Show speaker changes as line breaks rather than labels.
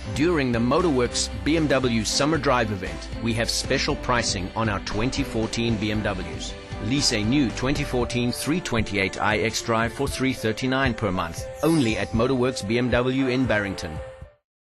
During the Motorworks BMW Summer Drive event, we have special pricing on our 2014 BMWs. Lease a new 2014 328i xDrive for $339 per month, only at Motorworks BMW in Barrington.